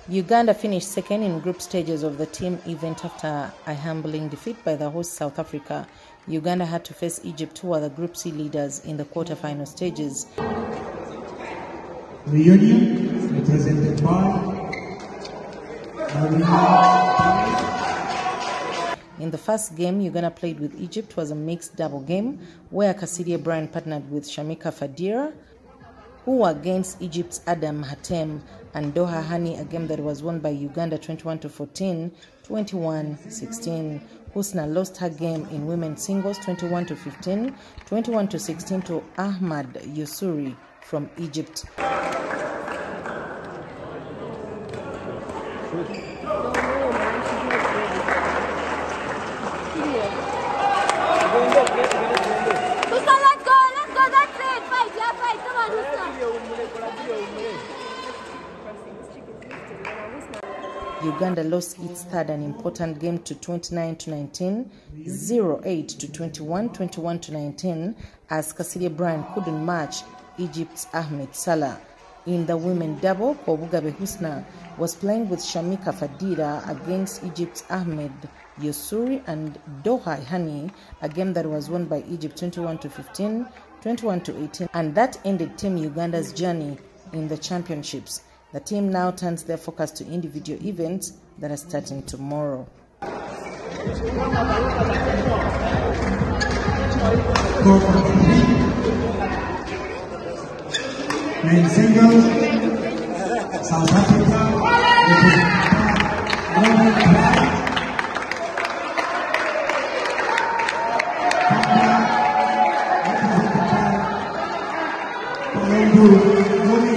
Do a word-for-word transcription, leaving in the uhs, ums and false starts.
Uganda finished second in group stages of the team event after a humbling defeat by the host South Africa. Uganda had to face Egypt, who are the Group C leaders, in the quarter-final stages. Reunion represented by In the first game Uganda played with Egypt was a mixed double game where Kasidia Bryan partnered with Shamika Fadira, who were against Egypt's Adam Hatem, and Doha Hani, a game that was won by Uganda twenty-one to fourteen, twenty-one sixteen. Husna lost her game in women's singles twenty-one to fifteen, twenty-one to sixteen to Ahmad Yusuri from Egypt. Uganda lost its third and important game to twenty-nine to nineteen, zero eight to twenty-one, twenty-one to nineteen, as Kasidia Bryan couldn't match Egypt's Ahmed Salah. In the women double, Kobugabe Husna was playing with Shamika Fadira against Egypt's Ahmed Yusuri and Doha Hani, a game that was won by Egypt twenty-one to fifteen, twenty-one to eighteen, and that ended Team Uganda's journey in the championships. The team now turns their focus to individual events that are starting tomorrow. Men singles, South Africa, Roman